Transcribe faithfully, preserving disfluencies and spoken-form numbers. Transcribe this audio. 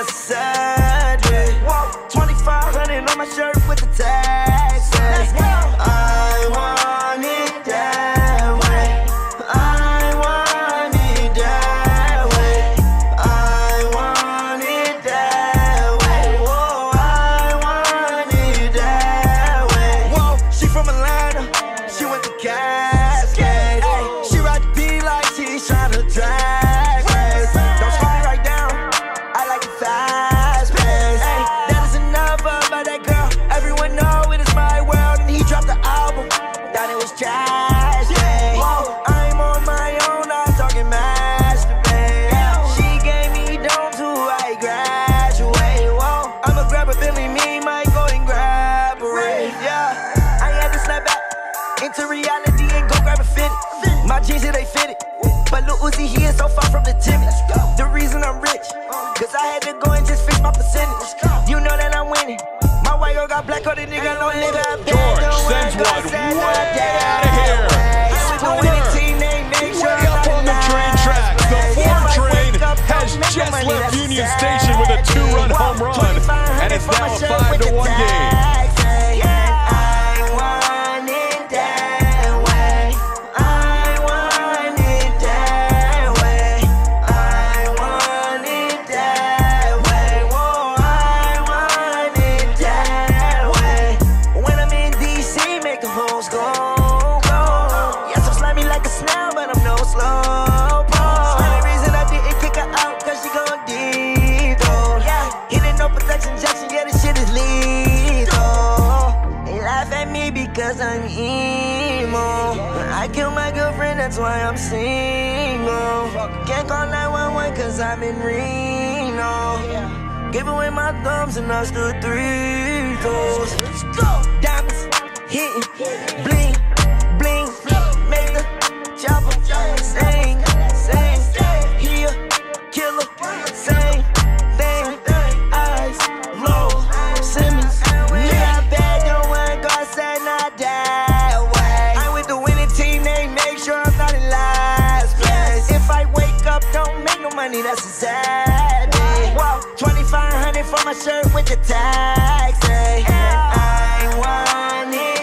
that's a sad day. twenty-five hundred on my shirt with the tags. I want it that way. I want it that way. I want it that way. Whoa, I want it that way. Whoa, she from Atlanta. She went to Cascade. She ride the beat like she's tryna drag race. Don't slow me right down. I like it fast pace. That is enough about that girl. Everyone know it is my world. And he dropped the album. Thought it was trash. I'm on my own. I'm talking masturbate. She gave me dome to I graduate. Whoa, I'ma grab a Billy, me might go and grab a rave. Yeah, I had to snap back into reality and go grab a fitted. My jeans, yeah, they fitted. But Lil Uzi, he is so far from the timid. The reason I'm rich, cause I had to go and just fix my percentage. You know that I'm winning. My white girl got black, or the nigga don't live out there. George sends one way out of here. Way up on the train tracks. The four train has just left Union Station with a two-run home run, and it's now a five to one game. Because I'm emo. I killed my girlfriend, that's why I'm single. Can't call nine one one cause I'm in Reno. Gave away my thumbs and I stood three toes. Diamonds hitting, bling, bling. Make the chopper sing, sing. He a killer, same thing. Eyes low, Simmons. Yeah, bad, don't want to go outside, not that way. I'm with the winning team, they make sure I'm not in last place. If I wake up, don't make no money, that's a sad day. Whoa, twenty-five hundred for my shirt with the tags. I want it.